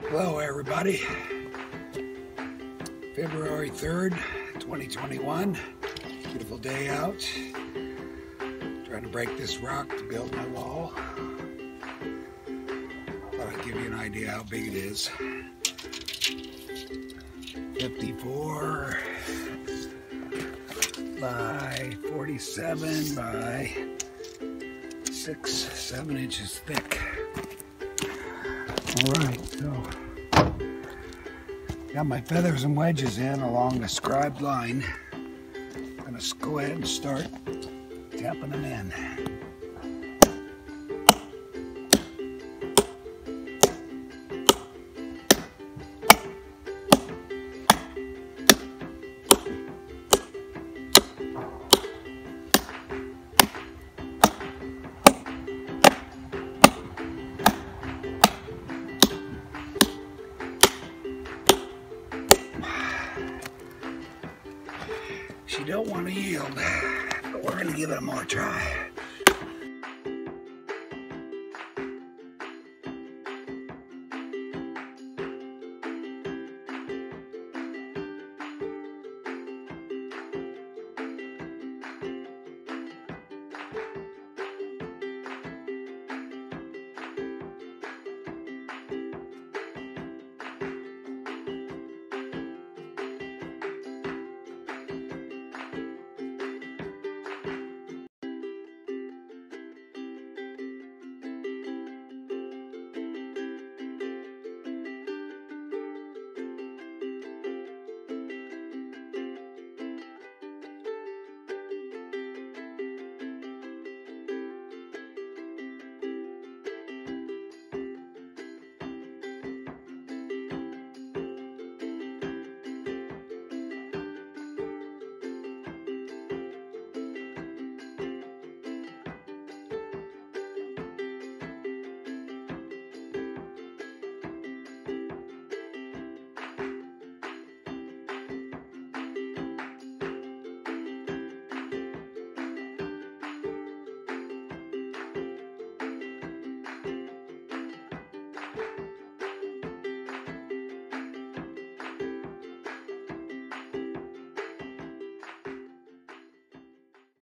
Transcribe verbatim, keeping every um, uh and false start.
Hello everybody, February third, twenty twenty-one, beautiful day out, trying to break this rock to build my wall. Thought I'd give you an idea how big it is. fifty-four by forty-seven by six, seven inches thick. All right, so got my feathers and wedges in along the scribed line. I'm gonna go ahead and start tapping them in. She don't want to yield, but we're going to give it a more try.